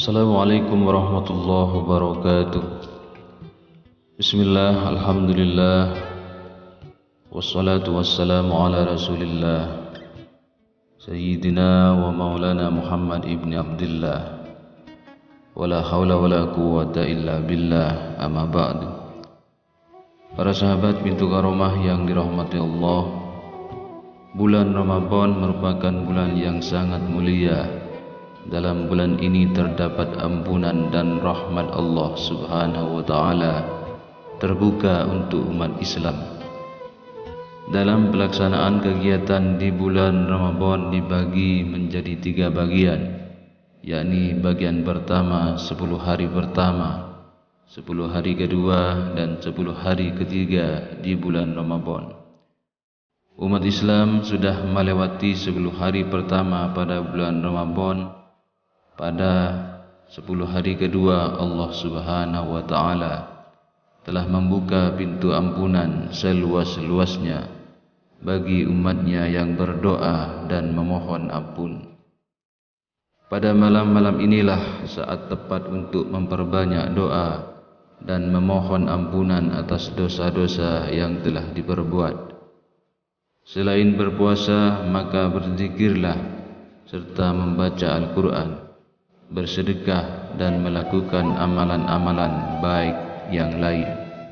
Assalamualaikum warahmatullahi wabarakatuh. Bismillah, alhamdulillah, wassalatu wassalamu ala rasulillah Sayyidina wa maulana Muhammad ibn Abdullah. Wala hawla wala quwwata illa billah, amma ba'du. Para sahabat pintu karomah yang dirahmati Allah, bulan Ramadan merupakan bulan yang sangat mulia. Dalam bulan ini terdapat ampunan dan rahmat Allah Subhanahu wa ta'ala terbuka untuk umat Islam. Dalam pelaksanaan kegiatan di bulan Ramadan dibagi menjadi 3 bagian, yakni bagian pertama 10 hari pertama, 10 hari kedua, dan 10 hari ketiga di bulan Ramadan. Umat Islam sudah melewati 10 hari pertama pada bulan Ramadan. Pada 10 hari kedua Allah Subhanahu wa ta'ala telah membuka pintu ampunan seluas-luasnya bagi umatnya yang berdoa dan memohon ampun. Pada malam-malam inilah saat tepat untuk memperbanyak doa dan memohon ampunan atas dosa-dosa yang telah diperbuat. Selain berpuasa, maka berzikirlah serta membaca Al-Quran, bersedekah dan melakukan amalan-amalan baik yang lain.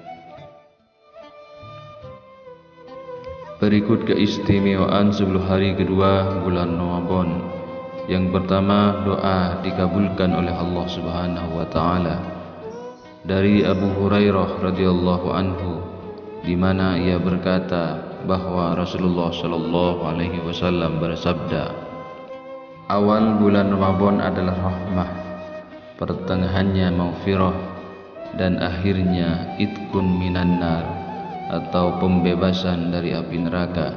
Berikut keistimewaan 10 hari kedua bulan Ramadan. Yang pertama, doa dikabulkan oleh Allah Subhanahu wa ta'ala. Dari Abu Hurairah radhiyallahu anhu, di mana ia berkata bahwa Rasulullah sallallahu alaihi wasallam bersabda, awal bulan Ramadan adalah rahmah, pertengahannya maghfirah, dan akhirnya itqun minan nar, atau pembebasan dari api neraka.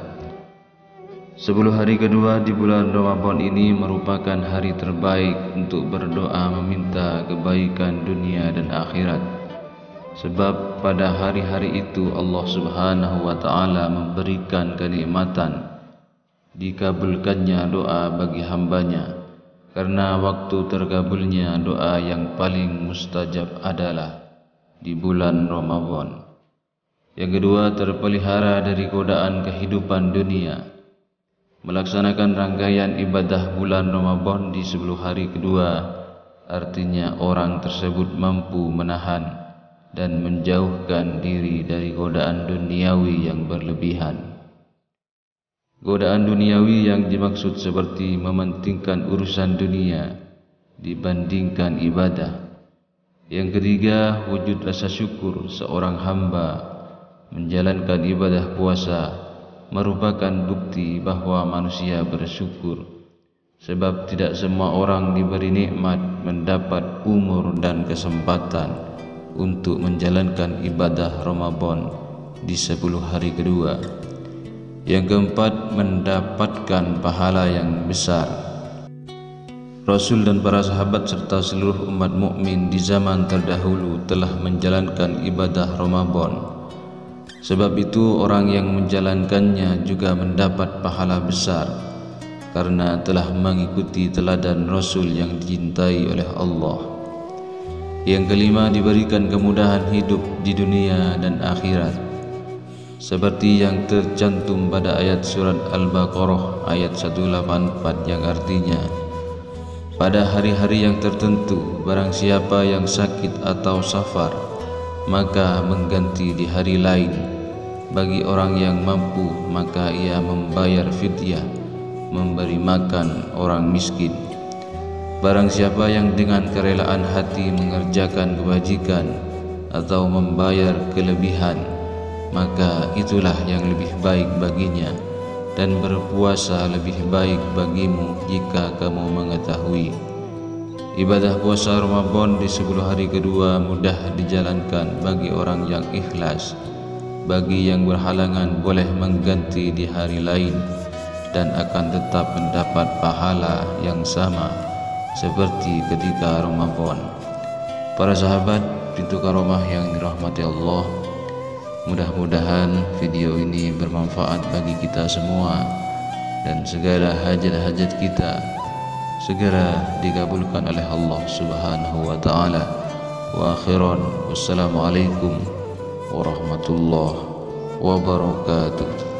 10 hari kedua di bulan Ramadan ini merupakan hari terbaik untuk berdoa meminta kebaikan dunia dan akhirat. Sebab pada hari-hari itu Allah Subhanahu wa ta'ala memberikan kenikmatan, dikabulkannya doa bagi hambanya, karena waktu terkabulnya doa yang paling mustajab adalah di bulan Ramadan. Yang kedua, terpelihara dari godaan kehidupan dunia. Melaksanakan rangkaian ibadah bulan Ramadan di 10 hari kedua, artinya orang tersebut mampu menahan dan menjauhkan diri dari godaan duniawi yang berlebihan. Godaan duniawi yang dimaksud seperti mementingkan urusan dunia dibandingkan ibadah. Yang ketiga, wujud rasa syukur seorang hamba menjalankan ibadah puasa merupakan bukti bahwa manusia bersyukur. Sebab tidak semua orang diberi nikmat mendapat umur dan kesempatan untuk menjalankan ibadah Ramadan di 10 hari kedua. Yang keempat, mendapatkan pahala yang besar. Rasul dan para sahabat serta seluruh umat mukmin di zaman terdahulu telah menjalankan ibadah Ramadan. Sebab itu orang yang menjalankannya juga mendapat pahala besar, karena telah mengikuti teladan Rasul yang dicintai oleh Allah. Yang kelima, diberikan kemudahan hidup di dunia dan akhirat, seperti yang tercantum pada ayat surat Al-Baqarah ayat 184 yang artinya, pada hari-hari yang tertentu barang siapa yang sakit atau safar, maka mengganti di hari lain. Bagi orang yang mampu, maka ia membayar fidyah, memberi makan orang miskin. Barang siapa yang dengan kerelaan hati mengerjakan kebajikan atau membayar kelebihan, maka itulah yang lebih baik baginya, dan berpuasa lebih baik bagimu jika kamu mengetahui. Ibadah puasa Ramadan di 10 hari kedua mudah dijalankan bagi orang yang ikhlas. Bagi yang berhalangan boleh mengganti di hari lain dan akan tetap mendapat pahala yang sama seperti ketika Ramadan. Para sahabat pintu karomah yang dirahmati Allah, mudah-mudahan video ini bermanfaat bagi kita semua dan segala hajat-hajat kita segera dikabulkan oleh Allah Subhanahu wa taala. Wa akhiran, wassalamualaikum warahmatullahi wabarakatuh.